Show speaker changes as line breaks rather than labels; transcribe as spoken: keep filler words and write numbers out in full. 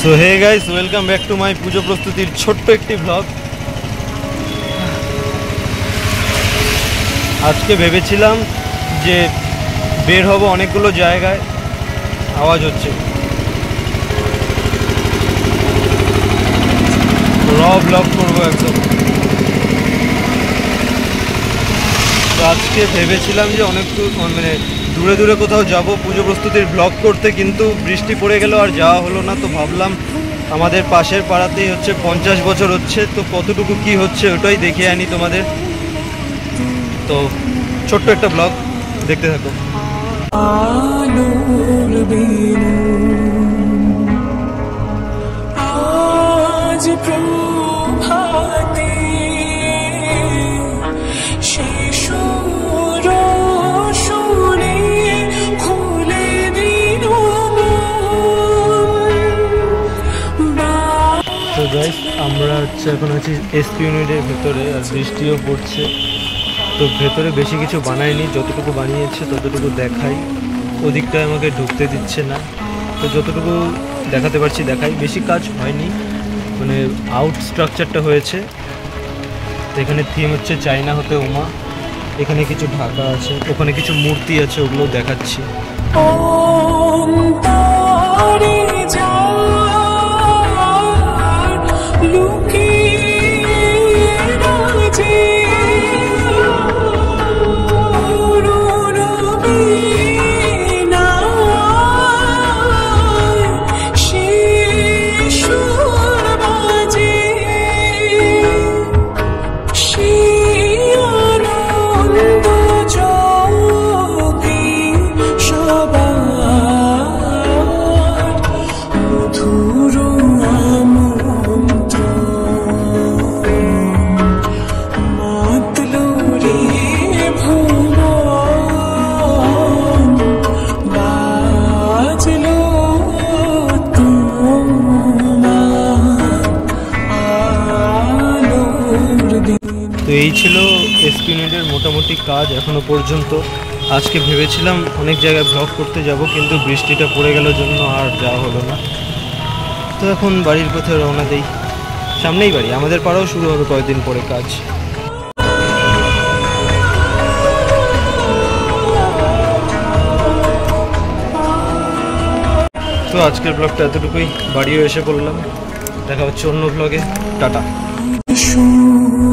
So hey guys, welcome back to my Pujo প্রস্তুতির ছোট্ট একটি ব্লগ। আজকে ভেবেছিলাম যে বের হব অনেকগুলো জায়গায়, আওয়াজ হচ্ছে, র ব্লগ করবো একদম। তো আজকে ভেবেছিলাম যে অনেক মানে দূরে দূরে কোথাও যাব পুজো প্রস্তুতির ব্লগ করতে, কিন্তু বৃষ্টি পড়ে গেল আর যাওয়া হলো না। তো ভাবলাম আমাদের পাশের পাড়াতেই হচ্ছে পঞ্চাশ বছর হচ্ছে, তো কতটুকু কি হচ্ছে ওটাই দেখে আনি তোমাদের। তো ছোট্ট একটা ব্লগ, দেখতে থাকো। তো গাইস, আমরা হচ্ছে এখন আছি এসপি ইউনিটের ভেতরে, আর বৃষ্টিও পড়ছে। তো ভেতরে বেশি কিছু বানায়নি, যতটুকু বানিয়েছে ততটুকু দেখাই। ওদিকটায় আমাকে ঢুকতে দিচ্ছে না, তো যতটুকু দেখাতে পারছি দেখাই। বেশি কাজ হয়নি, মানে আউট স্ট্রাকচারটা হয়েছে। তো এখানে থিম হচ্ছে চায়না হতে উমা। এখানে কিছু ঢাকা আছে, ওখানে কিছু মূর্তি আছে, ওগুলো দেখাচ্ছি। তো এই ছিল এসপি ইউনিটের মোটামুটি কাজ এখনো পর্যন্ত। আজকে ভেবেছিলাম অনেক জায়গায় ব্লগ করতে যাব, কিন্তু বৃষ্টিটা পড়ে গেল জন্য আর যাওয়া হলো না। তো এখন বাড়ির পথে রওনা দেই। সামনেই বাড়ি, আমাদের পাড়াও শুরু হবে কয়েকদিন পরে কাজ। তো আজকের ব্লগটা এতটুকুই, বাড়িও এসে পড়লাম। দেখা হচ্ছে অন্য ব্লগে। টাটা।